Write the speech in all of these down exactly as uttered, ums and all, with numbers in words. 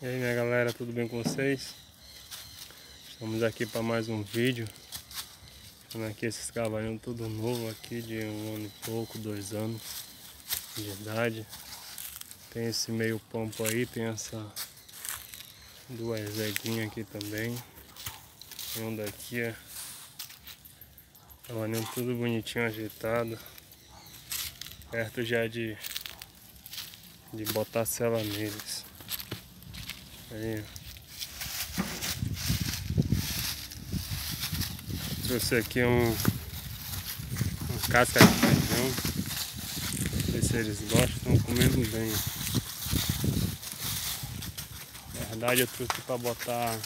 E aí, minha galera, tudo bem com vocês? Estamos aqui para mais um vídeo. Estamos aqui esses cavalinhos tudo novo aqui, de um ano e pouco, dois anos de idade. Tem esse meio pompo aí, tem essa duas zeguinhas aqui também. Tem um daqui, ó. Cavalinho tudo bonitinho, ajeitado. Perto já de, de botar sela neles. Aí, trouxe aqui um, um casca de feijão. Não sei se eles gostam, estão comendo bem. Na verdade eu trouxe para botar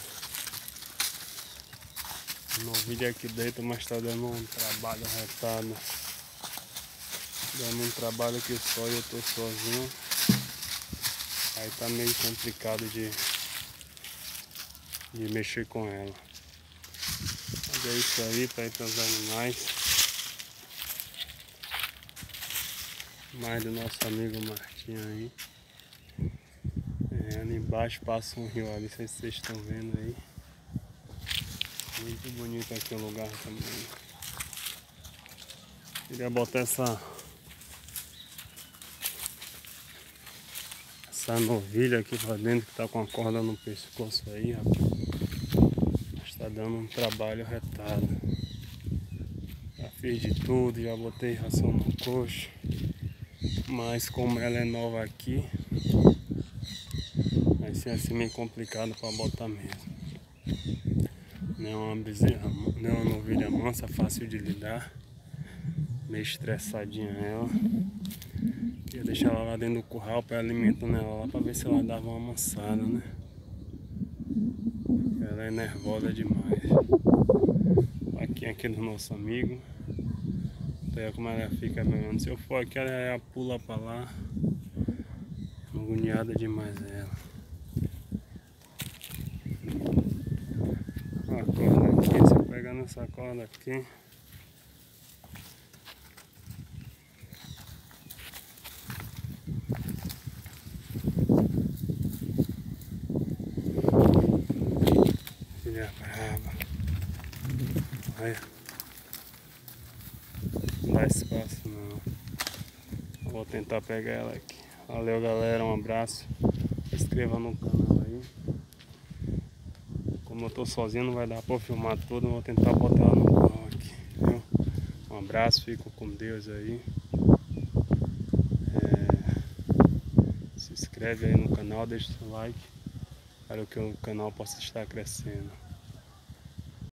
novilha aqui dentro, mas está dando um trabalho retado. Dando um trabalho aqui só e eu tô sozinho. Aí tá meio complicado de, de mexer com ela. Mas é isso aí, tá aí para os animais. Mais do nosso amigo Martinho aí. É, ali embaixo passa um rio ali, não sei se vocês estão vendo aí. Muito bonito aqui o lugar também. Queria botar essa Essa novilha aqui pra dentro que tá com a corda no pescoço aí, rapaz. Mas tá dando um trabalho retado. Já fiz de tudo, já botei ração no coxo. Mas como ela é nova aqui, vai ser assim meio complicado pra botar mesmo. Não é uma bezerra, não é uma novilha mansa, fácil de lidar. Meio estressadinha ela. Ia deixar ela lá dentro do curral para alimentando ela lá para ver se ela dava uma amansada, né? Ela é nervosa demais. Aqui aqui do nosso amigo. Olha como ela fica mesmo. Se eu for aqui, ela já pula para lá. Agoniada demais ela. A corda aqui, se eu pegar nessa corda aqui. Filha brava. Olha. Não dá espaço não. Vou tentar pegar ela aqui. Valeu, galera, um abraço. Se inscreva no canal aí. Como eu tô sozinho, não vai dar pra filmar tudo. Vou tentar botar ela no carro aqui, viu? Um abraço, fico com Deus aí. É... Se inscreve aí no canal, deixa o like para que o canal possa estar crescendo.